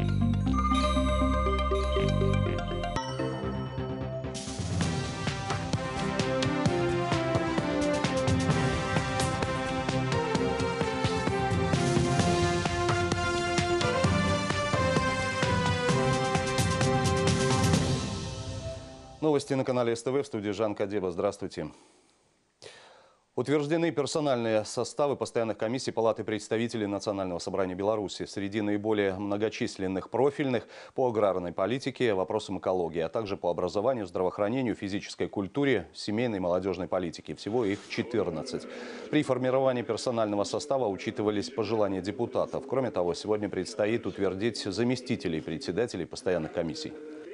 Новости на канале СТВ, в студии Жан Кадеба. Здравствуйте. Утверждены персональные составы постоянных комиссий Палаты представителей Национального собрания Беларуси. Среди наиболее многочисленных профильных по аграрной политике, вопросам экологии, а также по образованию, здравоохранению, физической культуре, семейной и молодежной политике. Всего их 14. При формировании персонального состава учитывались пожелания депутатов. Кроме того, сегодня предстоит утвердить заместителей председателей постоянных комиссий.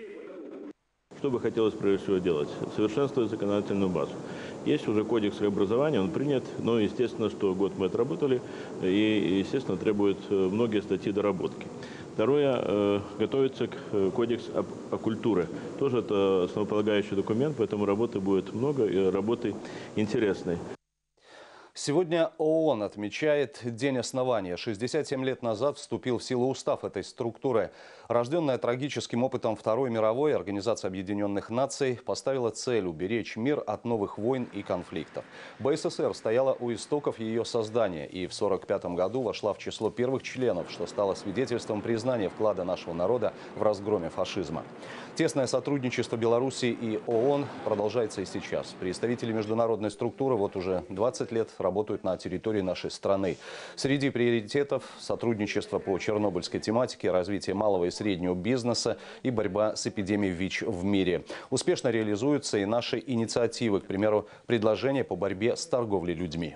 Что бы хотелось прежде всего делать? Совершенствовать законодательную базу. Есть уже кодекс образования, он принят, но естественно, что год мы отработали и, естественно, требует многие статьи доработки. Второе, готовится кодекс о культуре. Тоже это основополагающий документ, поэтому работы будет много и работы интересной. Сегодня ООН отмечает День основания. 67 лет назад вступил в силу устав этой структуры. Рожденная трагическим опытом Второй мировой, Организация Объединенных Наций поставила цель уберечь мир от новых войн и конфликтов. БССР стояла у истоков ее создания и в 1945 году вошла в число первых членов, что стало свидетельством признания вклада нашего народа в разгроме фашизма. Тесное сотрудничество Беларуси и ООН продолжается и сейчас. Представители международной структуры вот уже 20 лет работают на территории нашей страны. Среди приоритетов – сотрудничество по чернобыльской тематике, развитие малого и среднего бизнеса и борьба с эпидемией ВИЧ в мире. Успешно реализуются и наши инициативы, к примеру, предложения по борьбе с торговлей людьми.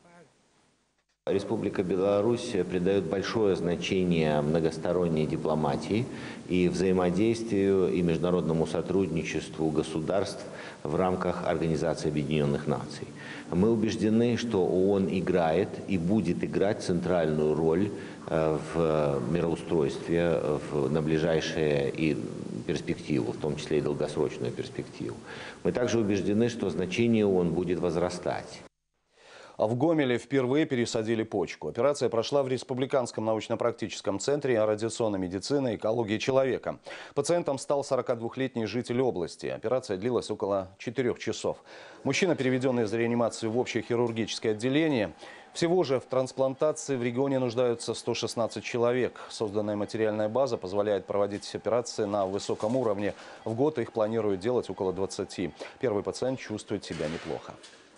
Республика Беларусь придает большое значение многосторонней дипломатии и взаимодействию и международному сотрудничеству государств в рамках Организации Объединенных Наций. Мы убеждены, что ООН играет и будет играть центральную роль в мироустройстве на ближайшие и перспективу, в том числе и долгосрочную перспективу. Мы также убеждены, что значение ООН будет возрастать. А в Гомеле впервые пересадили почку. Операция прошла в Республиканском научно-практическом центре радиационной медицины и экологии человека. Пациентом стал 42-летний житель области. Операция длилась около 4 часов. Мужчина, переведенный из реанимации в общее хирургическое отделение. Всего же в трансплантации в регионе нуждаются 116 человек. Созданная материальная база позволяет проводить операции на высоком уровне. В год их планируют делать около 20. Первый пациент чувствует себя неплохо.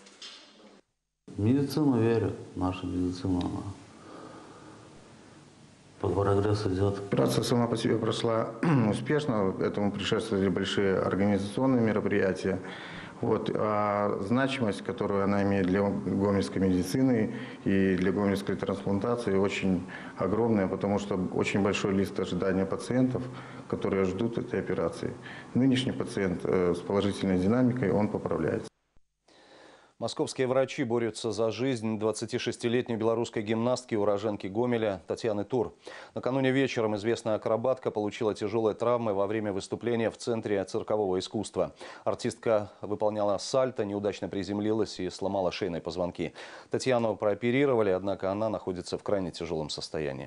В медицину верю, наша медицина, прогресс идет. Операция сама по себе прошла успешно, этому предшествовали большие организационные мероприятия. А значимость, которую она имеет для гомельской медицины и для гомельской трансплантации, очень огромная, потому что очень большой лист ожидания пациентов, которые ждут этой операции. Нынешний пациент с положительной динамикой, он поправляется. Московские врачи борются за жизнь 26-летней белорусской гимнастки, уроженки Гомеля Татьяны Тур. Накануне вечером известная акробатка получила тяжелые травмы во время выступления в Центре циркового искусства. Артистка выполняла сальто, неудачно приземлилась и сломала шейные позвонки. Татьяну прооперировали, однако она находится в крайне тяжелом состоянии.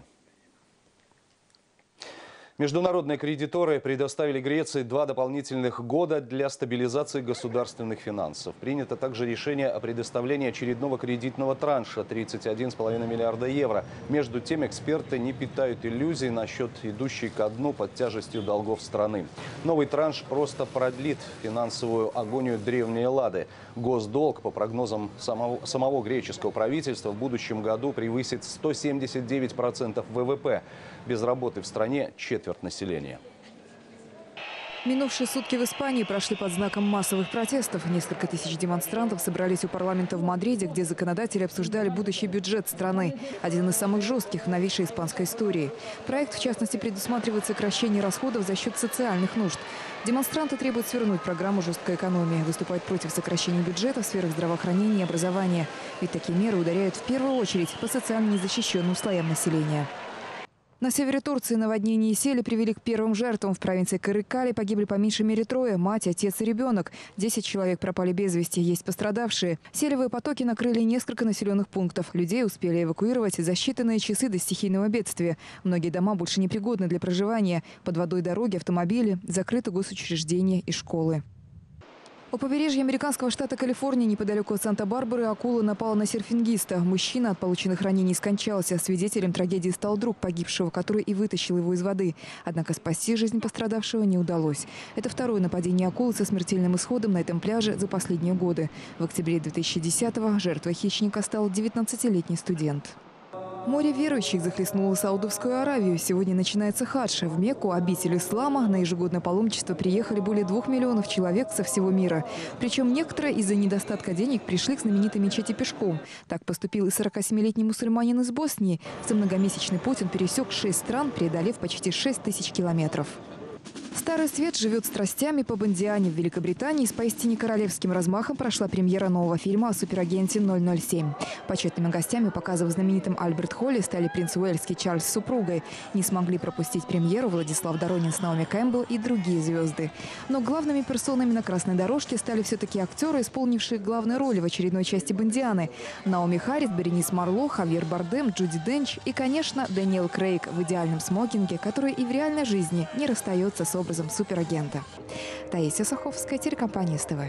Международные кредиторы предоставили Греции 2 дополнительных года для стабилизации государственных финансов. Принято также решение о предоставлении очередного кредитного транша – 31,5 миллиарда евро. Между тем, эксперты не питают иллюзий насчет идущей ко дну под тяжестью долгов страны. Новый транш просто продлит финансовую агонию древней Эллады. Госдолг, по прогнозам самого греческого правительства, в будущем году превысит 179% ВВП. Без работы в стране четверть населения. Минувшие сутки в Испании прошли под знаком массовых протестов. Несколько тысяч демонстрантов собрались у парламента в Мадриде, где законодатели обсуждали будущий бюджет страны. Один из самых жестких в новейшей испанской истории. Проект, в частности, предусматривает сокращение расходов за счет социальных нужд. Демонстранты требуют свернуть программу жесткой экономии, выступают против сокращения бюджета в сферах здравоохранения и образования. Ведь такие меры ударяют в первую очередь по социально незащищенным слоям населения. На севере Турции наводнение и сели привели к первым жертвам. В провинции Кырыкали погибли по меньшей мере 3 – мать, отец и ребенок. 10 человек пропали без вести, есть пострадавшие. Селевые потоки накрыли несколько населенных пунктов. Людей успели эвакуировать за считанные часы до стихийного бедствия. Многие дома больше непригодны для проживания. Под водой дороги, автомобили, закрыты госучреждения и школы. У побережья американского штата Калифорния, неподалеку от Санта-Барбары, акула напала на серфингиста. Мужчина от полученных ранений скончался. Свидетелем трагедии стал друг погибшего, который и вытащил его из воды. Однако спасти жизнь пострадавшего не удалось. Это второе нападение акулы со смертельным исходом на этом пляже за последние годы. В октябре 2010-го жертвой хищника стал 19-летний студент. Море верующих захлестнуло Саудовскую Аравию. Сегодня начинается хадж. В Мекку, обитель ислама, на ежегодное паломничество приехали более 2 миллионов человек со всего мира. Причем некоторые из-за недостатка денег пришли к знаменитой мечети пешком. Так поступил и 47-летний мусульманин из Боснии. За многомесячный путь он пересек 6 стран, преодолев почти 6 тысяч километров. Старый свет живет страстями по Бондиане. В Великобритании с поистине королевским размахом прошла премьера нового фильма о суперагенте 007. Почетными гостями показа в знаменитом Альберт-Холле стали принц Уэльский Чарльз с супругой. Не смогли пропустить премьеру Владислав Доронин с Наоми Кэмпбелл и другие звезды. Но главными персонами на красной дорожке стали все-таки актеры, исполнившие главные роли в очередной части Бондианы. Наоми Харрис, Беренис Марло, Хавьер Бардем, Джуди Денч и, конечно, Дэниел Крейг в идеальном смокинге, который и в реальной жизни не расстается с образом суперагента. Таисия Саховская, телекомпания СТВ.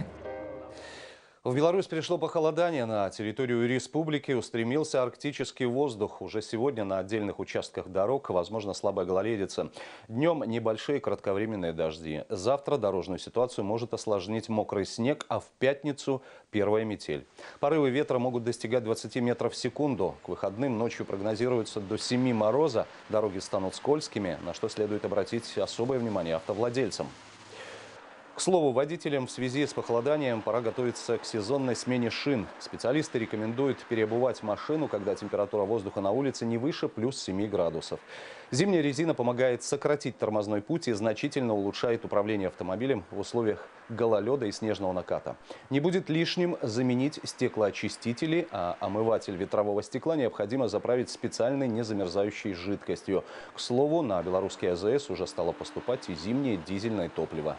В Беларусь пришло похолодание. На территорию республики устремился арктический воздух. Уже сегодня на отдельных участках дорог возможно слабая гололедица. Днем небольшие кратковременные дожди. Завтра дорожную ситуацию может осложнить мокрый снег, а в пятницу первая метель. Порывы ветра могут достигать 20 метров в секунду. К выходным ночью прогнозируется до 7 мороза. Дороги станут скользкими, на что следует обратить особое внимание автовладельцам. К слову, водителям в связи с похолоданием пора готовиться к сезонной смене шин. Специалисты рекомендуют переобувать машину, когда температура воздуха на улице не выше плюс 7 градусов. Зимняя резина помогает сократить тормозной путь и значительно улучшает управление автомобилем в условиях гололеда и снежного наката. Не будет лишним заменить стеклоочистители, а омыватель ветрового стекла необходимо заправить специальной незамерзающей жидкостью. К слову, на белорусский АЗС уже стало поступать и зимнее дизельное топливо.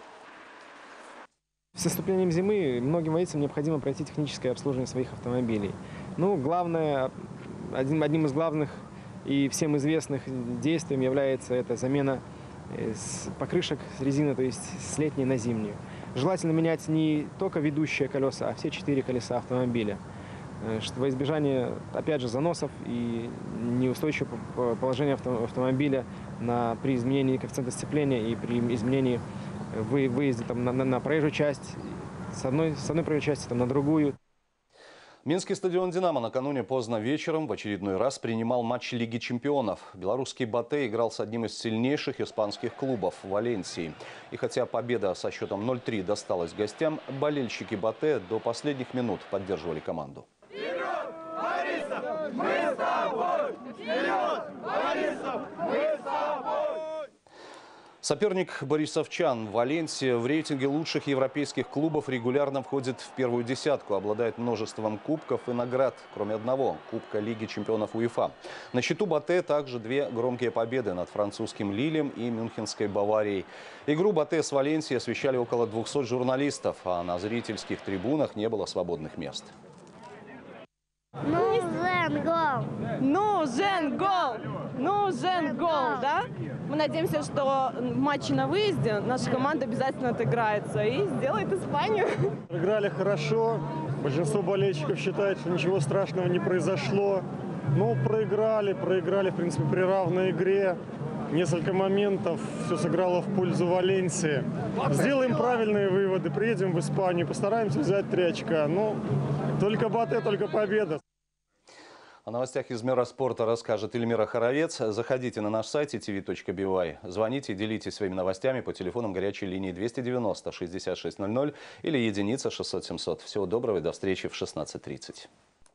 С наступлением зимы многим водителям необходимо пройти техническое обслуживание своих автомобилей. Ну, главное, одним из главных и всем известных действий является это замена покрышек с резины, то есть с летней на зимнюю. Желательно менять не только ведущие колеса, а все 4 колеса автомобиля, во избежание, опять же, заносов и неустойчивого положения автомобиля при изменении коэффициента сцепления и при изменении выезде на проезжую часть, с одной проезжей части на другую. Минский стадион «Динамо» накануне поздно вечером в очередной раз принимал матч Лиги чемпионов. Белорусский «Батэ» играл с одним из сильнейших испанских клубов – Валенсией. И хотя победа со счетом 0-3 досталась гостям, болельщики «Батэ» до последних минут поддерживали команду. Вперед, Борисов! Мы с тобой! Вперед, Борисов! Мы с тобой! Соперник борисовчан Валенсия в рейтинге лучших европейских клубов регулярно входит в первую десятку, обладает множеством кубков и наград, кроме одного – Кубка Лиги чемпионов УЕФА. На счету «Батэ» также 2 громкие победы над французским Лилем и мюнхенской Баварией. Игру «Батэ» с Валенсией освещали около 200 журналистов, а на зрительских трибунах не было свободных мест. Нужен гол! Нужен гол! Нужен гол, да? Мы надеемся, что в матче на выезде наша команда обязательно отыграется и сделает Испанию. Играли хорошо. Большинство болельщиков считает, что ничего страшного не произошло. Но проиграли, в принципе, при равной игре. Несколько моментов, все сыграло в пользу Валенсии. Сделаем правильные выводы, приедем в Испанию, постараемся взять 3 очка. Но только «Батэ», только победа. О новостях из мира спорта расскажет Эльмира Хоровец. Заходите на наш сайт tv.by. Звоните и делитесь своими новостями по телефонам горячей линии 290 66 00 или единица 600 700. Всего доброго и до встречи в 16:30.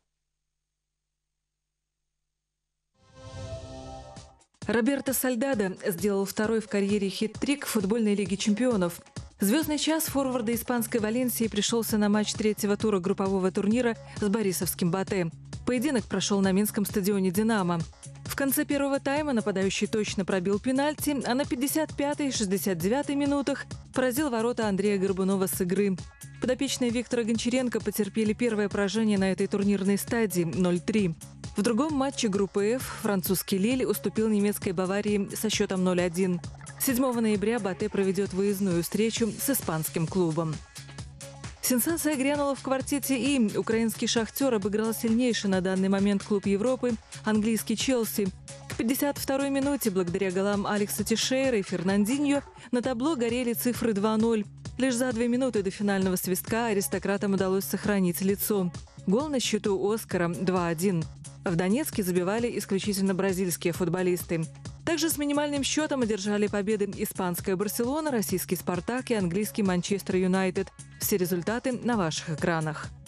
Роберто Сальдадо сделал второй в карьере хит-трик в футбольной Лиге чемпионов. Звездный час форварда испанской Валенсии пришелся на матч 3-го тура группового турнира с борисовским «Батэ». Поединок прошел на Минском стадионе «Динамо». В В конце первого тайма нападающий точно пробил пенальти, а на 55-й и 69-й минутах поразил ворота Андрея Горбунова с игры. Подопечные Виктора Гончаренко потерпели первое поражение на этой турнирной стадии – 0-3. В другом матче группы F французский Лиль уступил немецкой Баварии со счетом 0-1. 7 ноября Батэ проведет выездную встречу с испанским клубом. Сенсация грянула в квартете И. Украинский «Шахтер» обыграл сильнейший на данный момент клуб Европы – английский «Челси». К 52-й минуте благодаря голам Алекса Тишейра и Фернандиньо на табло горели цифры 2-0. Лишь за 2 минуты до финального свистка аристократам удалось сохранить лицо. Гол на счету Оскара – 2-1. В Донецке забивали исключительно бразильские футболисты. Также с минимальным счетом одержали победы испанская «Барселона», российский «Спартак» и английский «Манчестер Юнайтед». Все результаты на ваших экранах.